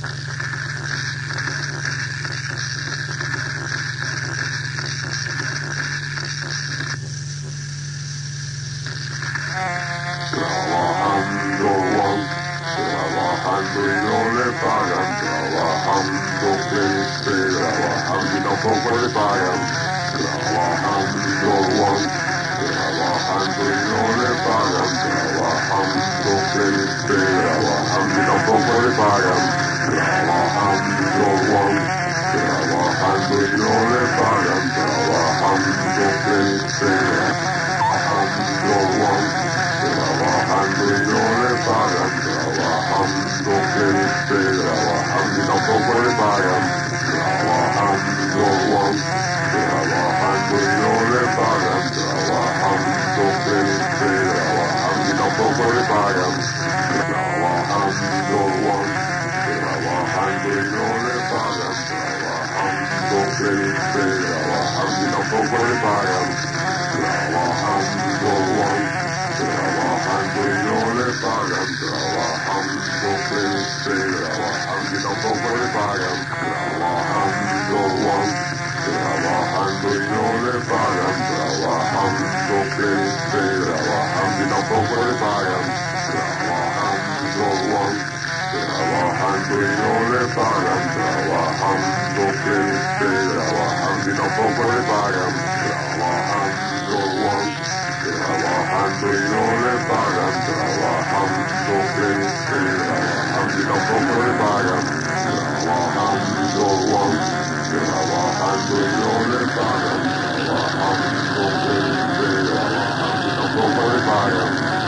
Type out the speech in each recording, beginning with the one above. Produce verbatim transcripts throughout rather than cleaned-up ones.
Trabajando y no le pagan, trabajando que esté trabajando y tampoco le pagan, trabajando Juan, trabajando y no le pagan, trabajando que esté trabajando y tampoco le pagan, trabajando Juan, trabajando y no le pagan, trabajando que esté trabajando Juan, trabajando y no le pagan, trabajando que esté trabajando y tampoco le pagan, trabajando Juan, trabajando y no le pagan, trabajando que esté trabajando y tampoco le pagan, trabajando Juan, trabajando y no le pagan, trabajando que esté trabajando y tampoco le pagan, trabajando Juan, trabajando y no le pagan, trabajando que esté trabajando y tampoco le pagan, trabajando Juan, trabajando y no le pagan, trabajando que esté trabajando y tampoco le pagan, trabajando Juan, trabajando y no le pagan, trabajando que esté trabajando y tampoco le pagan, trabajando Juan, trabajando y no le pagan, trabajando que esté trabajando y tampoco le pagan, trabajando Juan, trabajando y no le pagan, trabajando que esté trabajando y tampoco le pagan.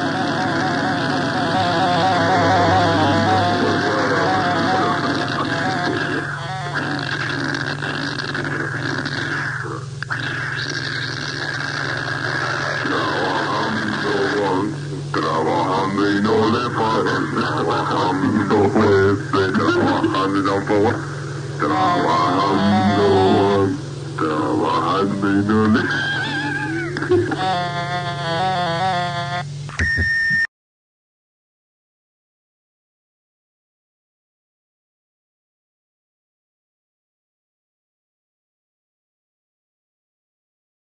Trabajando y no le pagan, trabajando pues, trabajando y tampoco, trabajando, trabajando y no le